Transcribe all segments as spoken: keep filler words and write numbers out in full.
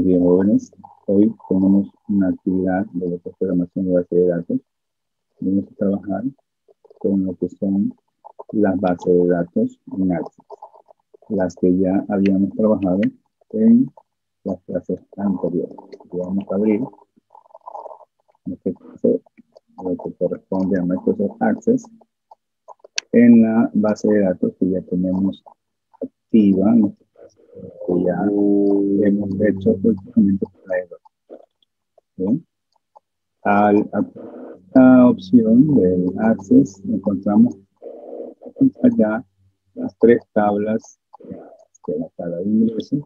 días, jóvenes. Hoy tenemos una actividad de lo que es programación de base de datos. Vamos a trabajar con lo que son las bases de datos en Access, las que ya habíamos trabajado en las clases anteriores. Vamos a abrir, en este caso, lo que corresponde a Microsoft Access en la base de datos que ya tenemos activa, en este caso, que ya hemos hecho últimamente para ello. ¿Sí? Al, a esta opción del Access encontramos allá las tres tablas de la tabla de ingresos,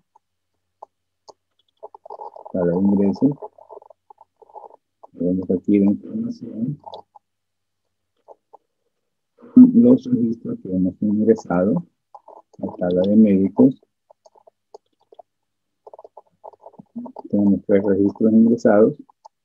tabla de ingresos, donde requiere información, los registros que hemos ingresado, la tabla de médicos, tenemos tres registros ingresados,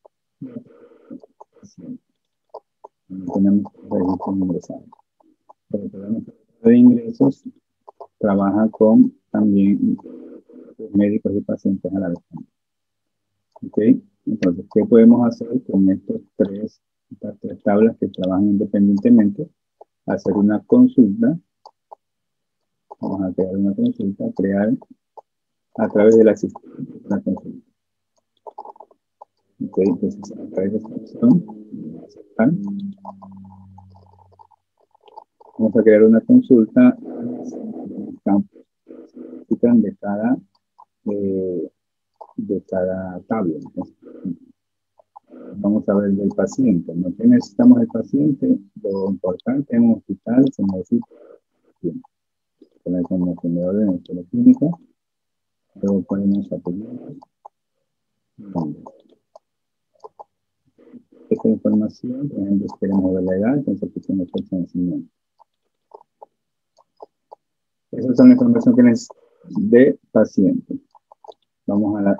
tenemos tres registros ingresados. Pero la tabla de ingresos trabaja con también médicos y pacientes a la vez. ¿Ok? Entonces, ¿qué podemos hacer con estos tres, estas tres tablas que trabajan independientemente? Hacer una consulta. Vamos a crear una consulta, crear a través de la asistencia una consulta. Ok, entonces a través de esta opción, aceptar. Vamos a crear una consulta en campos de cada, eh, de cada tabla. Entonces, vamos a ver del paciente. No que necesitamos el paciente, lo importante en un hospital se necesita paciente. Poner como tenedor de nuestra clínica, luego ponemos apellidos. Esta información, por ejemplo, si queremos ver la edad, entonces aquí tenemos fecha de nacimiento. Esas son la información que necesitamos de paciente. Vamos a la...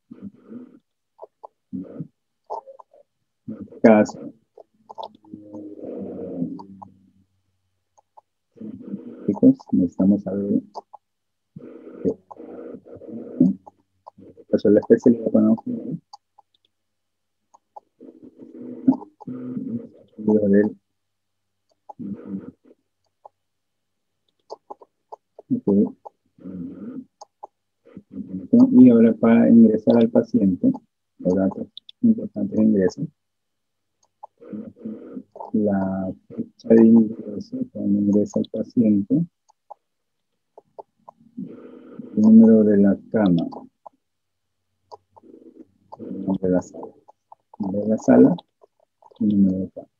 En este caso, necesitamos saber que la especialidad conocida del... Okay. Y ahora para ingresar al paciente, los datos importantes de ingreso, la fecha de ingreso, cuando ingresa el paciente, el número de la cama, el número de la sala, el número de la sala, el número de cama.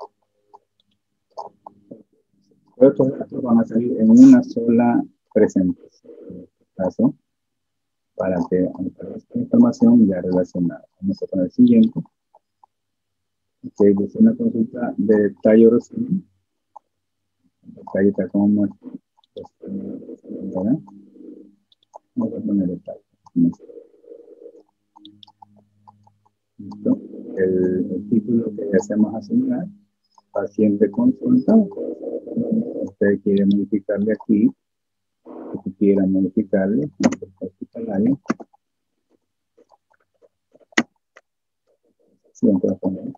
Todos estos datos van a salir en una sola presentación, en este caso, para que esta información ya relacionada. Vamos a poner el siguiente. Okay, es una consulta de detalle resumen. El detalle está como muestra. Vamos a poner detalle. El, el título que hacemos asignar, paciente consulta. Usted quiere modificarle aquí, si quiera modificarle, hospitalario. Siempre va a poner.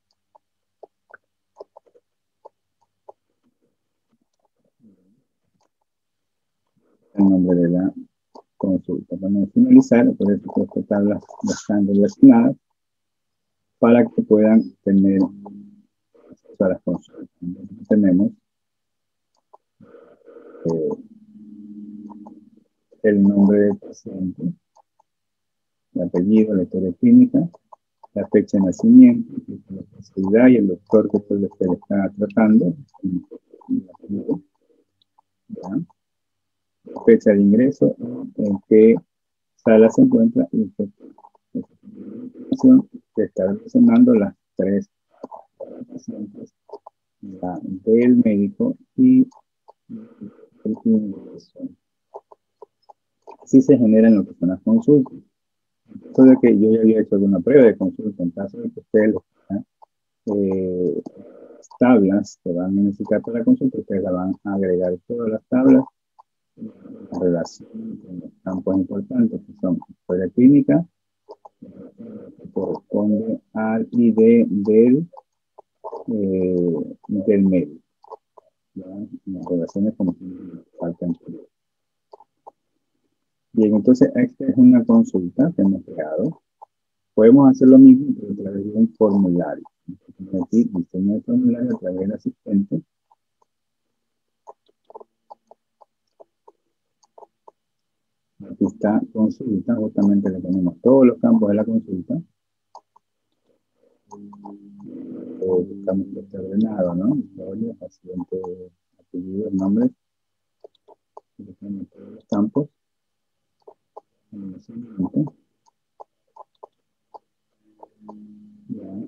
El nombre de la consulta. Vamos a finalizar, por eso que estas tablas están relacionadas para que puedan tener acceso a las consultas. Entonces, tenemos eh, el nombre del paciente, el apellido, la historia clínica, la fecha de nacimiento, la especialidad y el doctor que usted le está tratando, ¿ya? La fecha de ingreso, en qué sala se encuentra y qué se está relacionando las tres pacientes, la del médico y el ingreso. Así se generan lo que son las consultas. Esto de que yo ya había hecho alguna prueba de consulta, en caso de que ustedes eh, las tablas que van a necesitar para la consulta, ustedes la van a agregar todas las tablas la relación con los campos importantes que son historia clínica, que corresponde al I D del, eh, del médico. Las relaciones como falta anterior. Bien, entonces esta es una consulta que hemos creado. Podemos hacer lo mismo, pero a través de un formulario. Aquí diseño el formulario a través del asistente. Aquí está consulta, justamente le ponemos todos los campos de la consulta. Eh, buscamos que esté ordenado, ¿no? Historia, paciente, apellidos, nombres. Le ponemos todos los campos. Ya.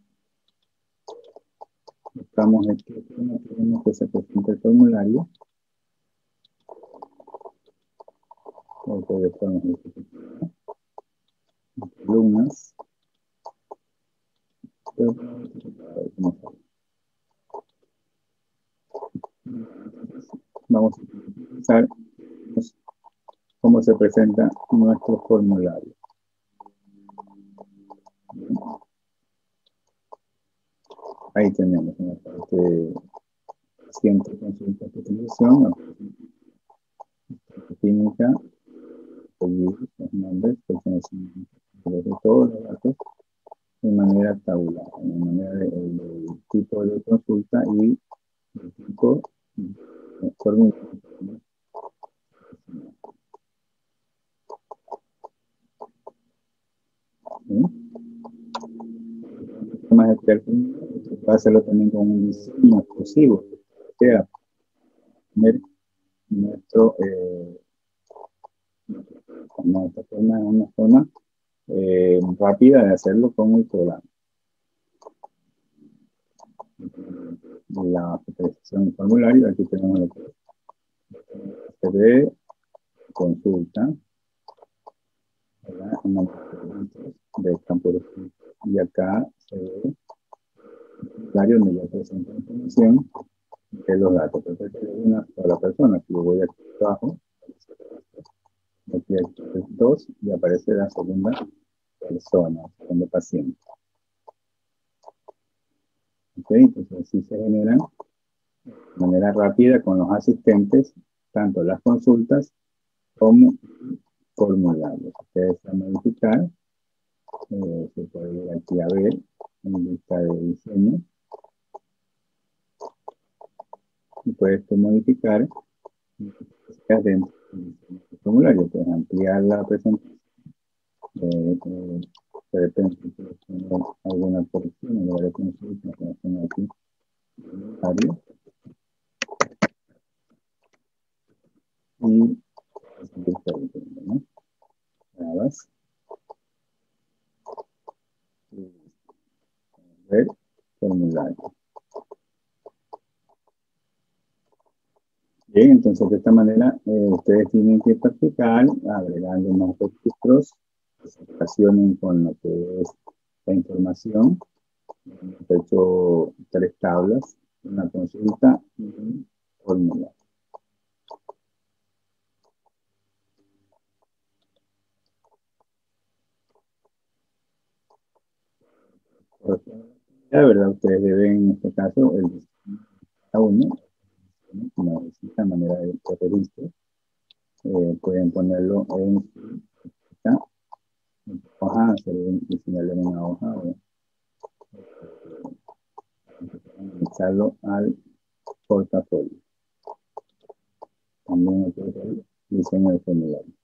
Buscamos el que queremos que se presente el formulario. O que estamos en columnas. Vamos a utilizar cómo se presenta nuestro formulario. Ahí tenemos en la parte paciente consulta de utilización, clínica, apellidos, los nombres, de todos los datos de manera tabular, de manera de, de, de tipo de consulta y el tipo de formulario. ¿Sí? Más experto, puede hacerlo también con un diseño exclusivo, o sea, tener nuestro, eh, nuestra forma, una forma eh, rápida de hacerlo con el programa. La focalización del formulario, aquí tenemos lo que se ve, consulta, del campo de y acá se ve el formulario donde ya presenta información de los datos. Entonces, es una sola persona. Si yo voy aquí abajo, aquí hay dos y aparece la segunda persona, segundo paciente. ¿Ok? Entonces, así se generan de manera rápida con los asistentes, tanto las consultas como formularios. Ustedes van a modificar, eh, se puede ir aquí a ver en lista de diseño. Y puedes modificar dentro del formulario. Puedes ampliar la presentación. Eh, eh, de repente, tener alguna porción de la consulta que hacen aquí. Y ¿no? Nada más. Ver formulario. Bien, entonces de esta manera eh, ustedes tienen que practicar agregando más registros que se relacionen con lo que es la información. Hemos hecho tres tablas, una consulta y un formulario. La verdad, ustedes deben, en este caso, el cada uno, como necesita manera de registro, eh, pueden ponerlo en esta hoja, hacer diseñarle una hoja o anexarlo al portafolio. También hay que hacer diseño de formulario.